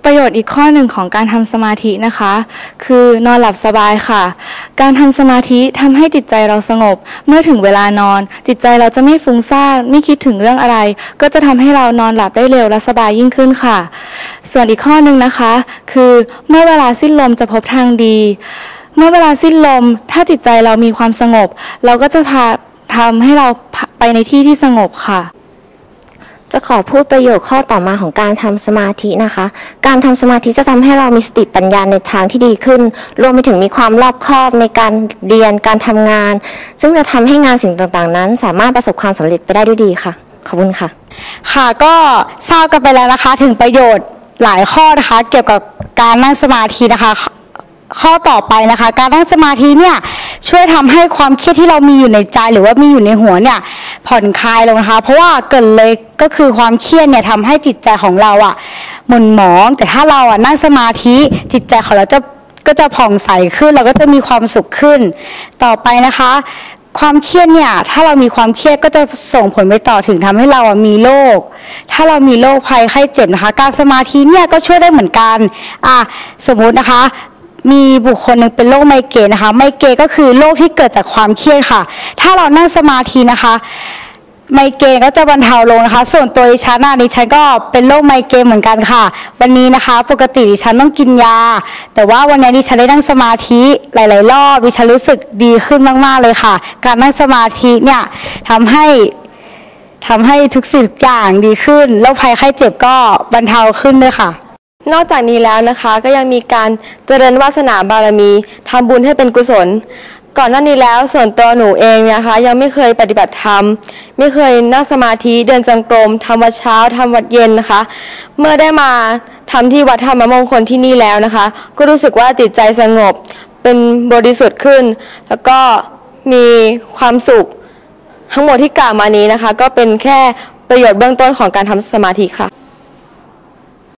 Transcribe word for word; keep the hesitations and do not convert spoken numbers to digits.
ประโยชน์อีกข้อหนึ่งของการทำสมาธินะคะคือนอนหลับสบายค่ะการทำสมาธิทำให้จิตใจเราสงบเมื่อถึงเวลานอนจิตใจเราจะไม่ฟุ้งซ่านไม่คิดถึงเรื่องอะไรก็จะทำให้เรานอนหลับได้เร็วและสบายยิ่งขึ้นค่ะส่วนอีกข้อหนึ่งนะคะคือเมื่อเวลาสิ้นลมจะพบทางดีเมื่อเวลาสิ้นลมถ้าจิตใจเรามีความสงบเราก็จะพาทำให้เราไปในที่ที่สงบค่ะจะขอพูดประโยชน์ข้อต่อมาของการทำสมาธินะคะการทำสมาธิจะทำให้เรามีสติปัญญาในทางที่ดีขึ้นรวมไปถึงมีความรอบคอบในการเรียนการทำงานซึ่งจะทำให้งานสิ่งต่างๆนั้นสามารถประสบความสำเร็จไปได้ด้วยดีค่ะขอบคุณค่ะค่ะก็ทราบกันไปแล้วนะคะถึงประโยชน์หลายข้อนะคะเกี่ยวกับการนั่งสมาธินะคะข้อต่อไปนะคะการนั่งสมาธิเนี่ยช่วยทำให้ความเครียดที่เรามีอยู่ในใจหรือว่ามีอยู่ในหัวเนี่ยผ่อนคลายลงนะคะเพราะว่าเกิดเลยก็คือความเครียดเนี่ยทำให้จิตใจของเราอ่ะหม่นหมองแต่ถ้าเราอ่ะนั่งสมาธิจิตใจของเราจะก็จะผ่องใสขึ้นเราก็จะมีความสุขขึ้นต่อไปนะคะความเครียดเนี่ยถ้าเรามีความเครียดก็จะส่งผลไปต่อถึงทำให้เราอ่ะมีโรคถ้าเรามีโรคภัยไข้เจ็บนะคะการสมาธิเนี่ยก็ช่วยได้เหมือนกันอ่ะสมมุตินะคะมีบุคคลหนึ่งเป็นโรคไมเกรนนะคะไมเกรนก็คือโรคที่เกิดจากความเครียดค่ะถ้าเรานั่งสมาธินะคะไมเกรนก็จะบรรเทาลงนะคะส่วนตัวดิฉันน่ะดิฉันก็เป็นโรคไมเกรนเหมือนกันค่ะวันนี้นะคะปกติดิฉันต้องกินยาแต่ว่าวันนี้ดิฉันได้นั่งสมาธิหลายๆรอบดิฉันรู้สึกดีขึ้นมากๆเลยค่ะการนั่งสมาธิเนี่ยทำให้ทำให้ทุกสิ่งทุกอย่างดีขึ้นโรคภัยไข้เจ็บก็บรรเทาขึ้นด้วยค่ะนอกจากนี้แล้วนะคะก็ยังมีการเจริญวาสนาบารมีทำบุญให้เป็นกุศลก่อนหน้านี้แล้วส่วนตัวหนูเองนะคะยังไม่เคยปฏิบัติธรรมไม่เคยนั่งสมาธิเดินจงกรมทำวัดเช้าทำวัดเย็นนะคะเมื่อได้มาทำที่วัดธรรมมงคลที่นี่แล้วนะคะก็รู้สึกว่าจิตใจสงบเป็นบริสุทธิ์ขึ้นแล้วก็มีความสุขทั้งหมดที่กล่าวมานี้นะคะก็เป็นแค่ประโยชน์เบื้องต้นของการทำสมาธิค่ะ